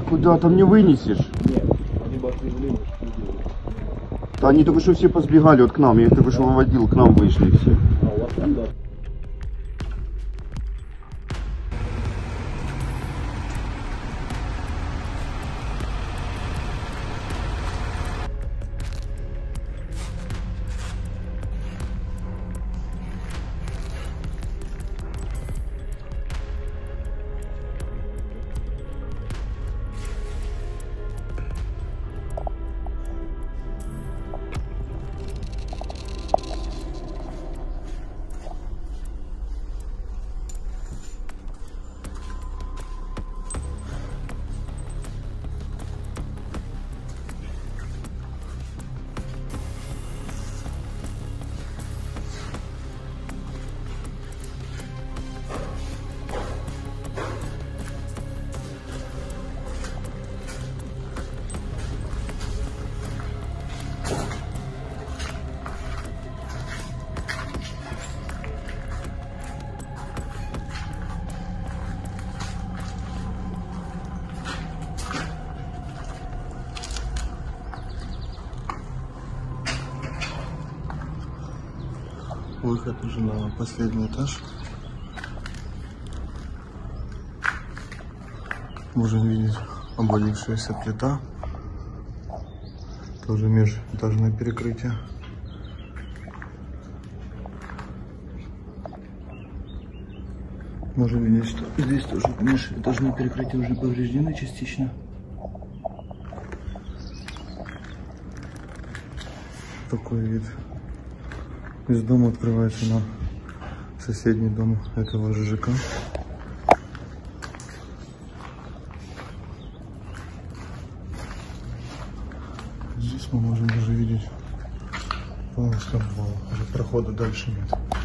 Куда? Там не вынесешь. Нет, они бы отвезли. Да они только что все позбегали вот к нам. Я их только что выводил, к нам вышли все. А у вас там, да? Выход уже на последний этаж. Можем видеть обвалившаяся плита. Тоже межэтажное перекрытие. Можем видеть, что здесь тоже межэтажные перекрытия уже повреждены частично. Такой вид. Из дома открывается на соседний дом этого же ЖК. Здесь мы можем даже видеть полностью обвал. Уже прохода дальше нет.